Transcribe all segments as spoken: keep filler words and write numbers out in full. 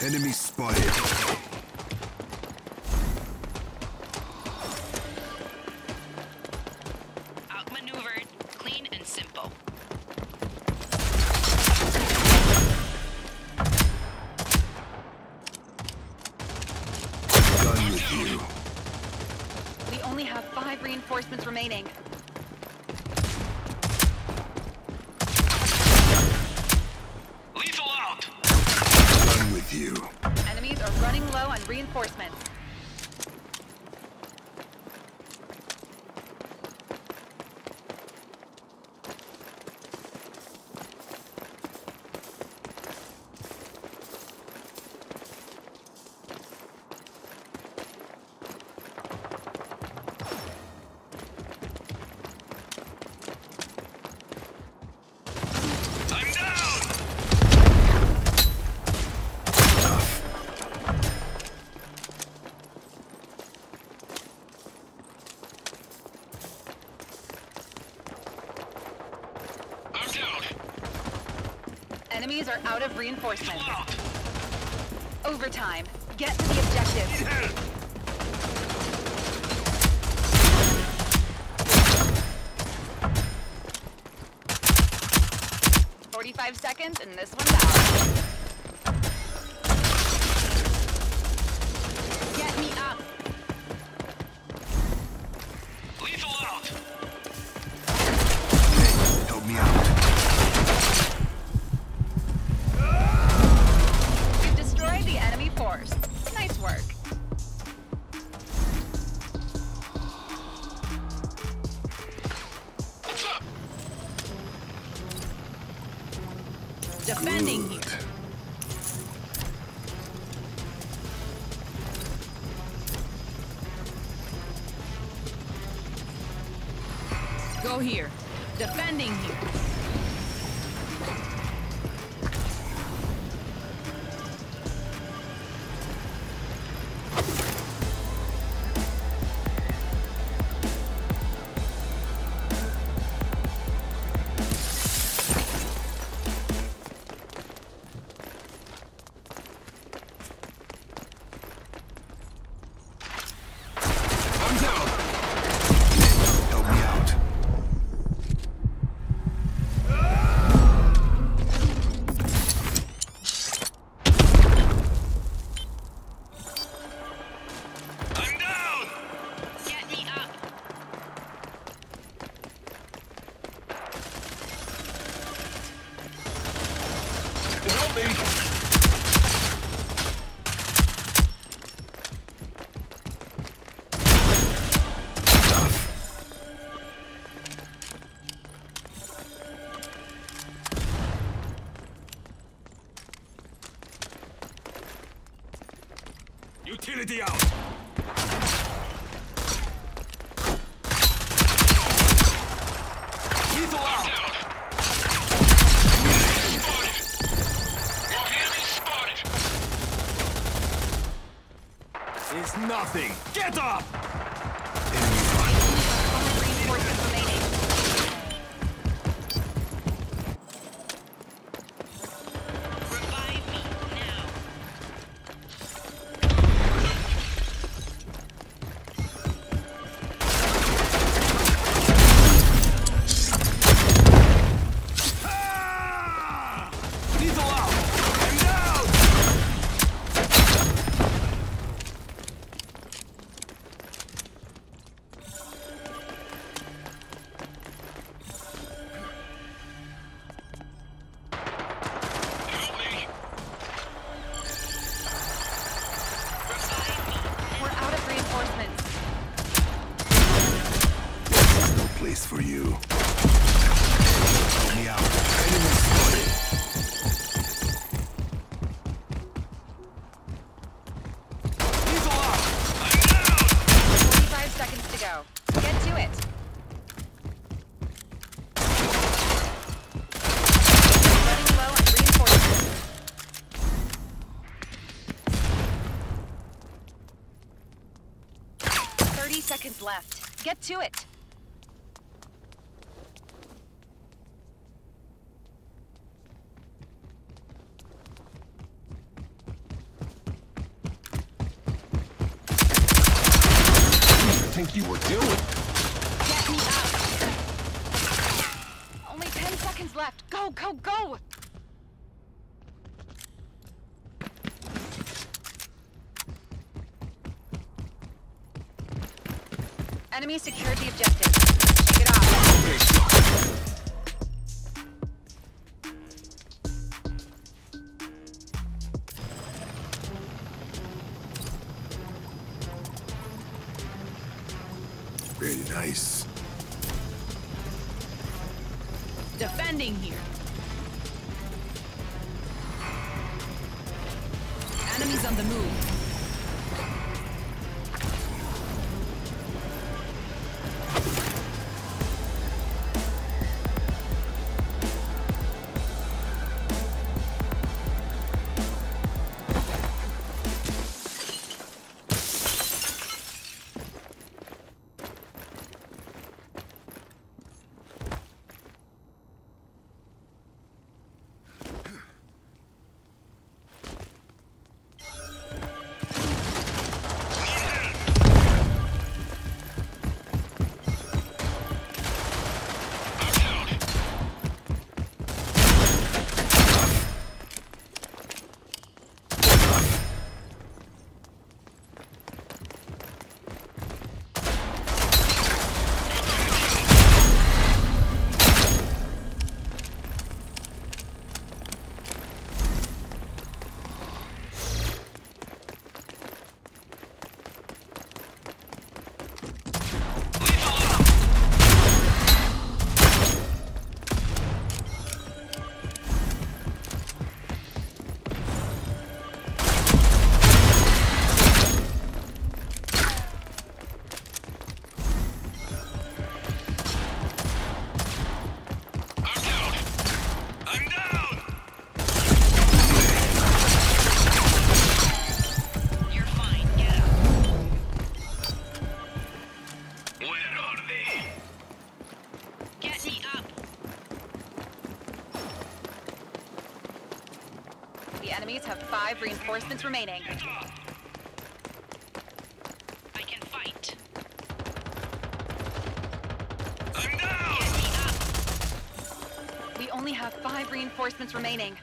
Enemy spotted. Outmaneuvered, clean and simple. Done with you. We only have five reinforcements remaining. Lethal out! Done with you. Enemies are running low on reinforcements. I'm down! I'm down! Enemies are out of reinforcements. Lethal out! Overtime. Get to the objective. Hit! forty-five seconds and this one's out. Get me up. Lethal out! Hey, help me out. We've destroyed the enemy force. Nice work. What's up? Defending Good. Go here. Defending here. I'm down. Help me out. I'm down! Get me up. Help me! Utility out! Lethal out! Spotted! Your enemy spotted! It's nothing! Get up! Enemy spotted. Only reinforcements remaining. Revive me now. Ah! Lethal out! I'm down! Help me! Revive me. We're out of reinforcements. There's no place for you. Help me out. Enemy spotted. Lethal out! I'm down! forty-five seconds to go. Get to it. Running low on reinforcements. thirty seconds left. Get to it. think you were doing? Get me out! Only ten seconds left. Go, go, go! Enemy secured the objective. Check it off. Very nice. Defending here. Enemies on the move. The enemies have five reinforcements remaining. I can fight. I'm down! We only have five reinforcements remaining.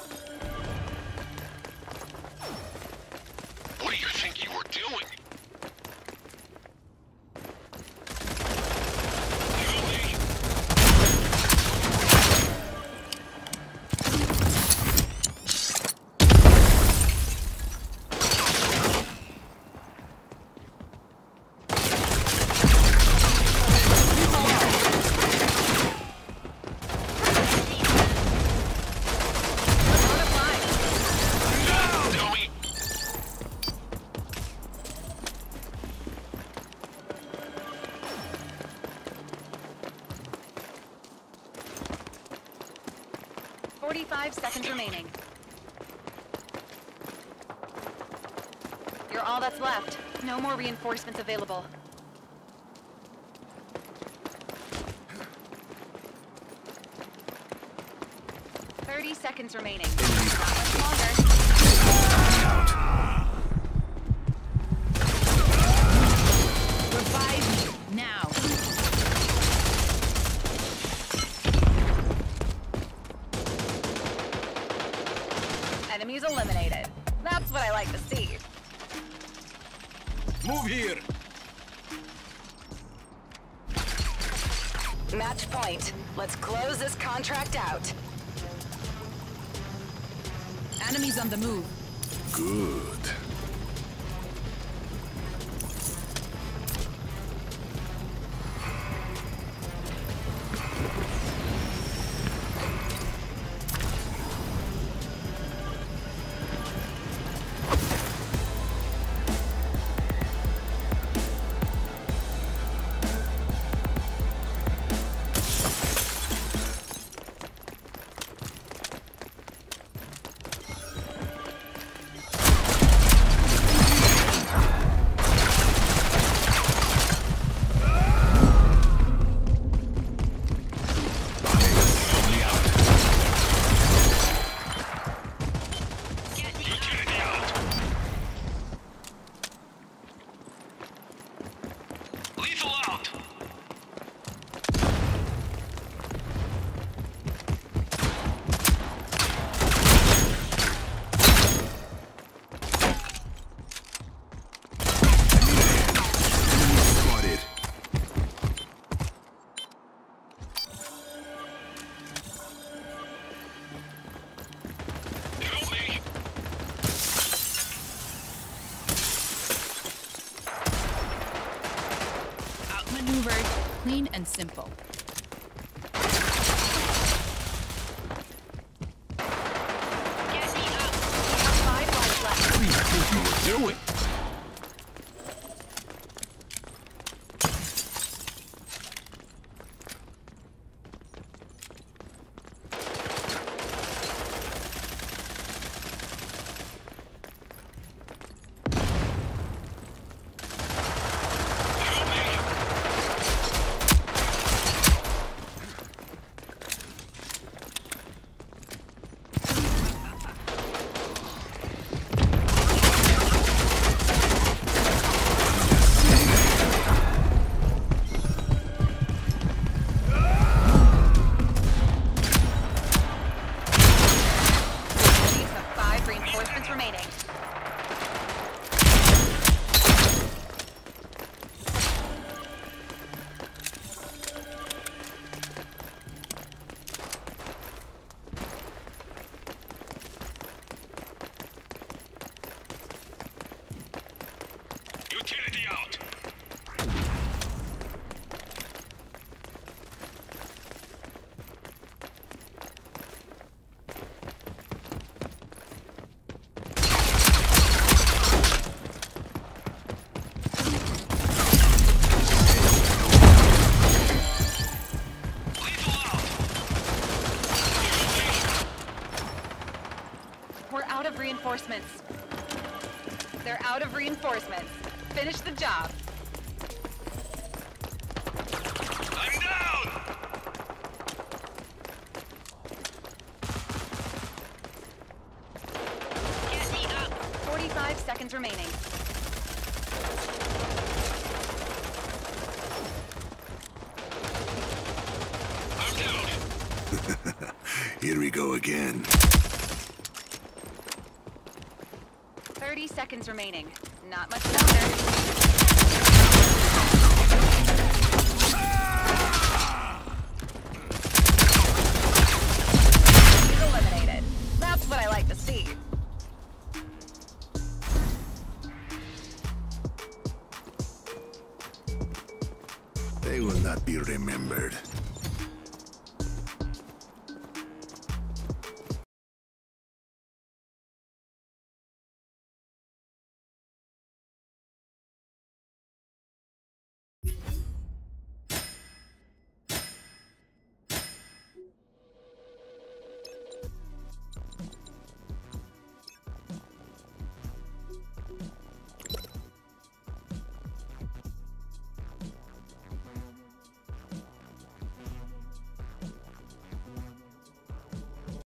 What do you think you were doing? forty-five seconds remaining. You're all that's left. No more reinforcements available. thirty seconds remaining. Not much longer. Revive me now. Enemies eliminated. That's what I like to see. Move here! Match point. Let's close this contract out. Enemies on the move. Good. clean and simple. Get me up. Five lives left. What do you think you were doing? Enemies have five reinforcements remaining. Utility out. Lethal out. We're out of reinforcements. They're out of reinforcements. Finish the job. I'm down. Get me up. forty-five seconds remaining. I'm down. Here we go again. thirty seconds remaining. Not much longer. He's eliminated. That's what I like to see. They will not be remembered.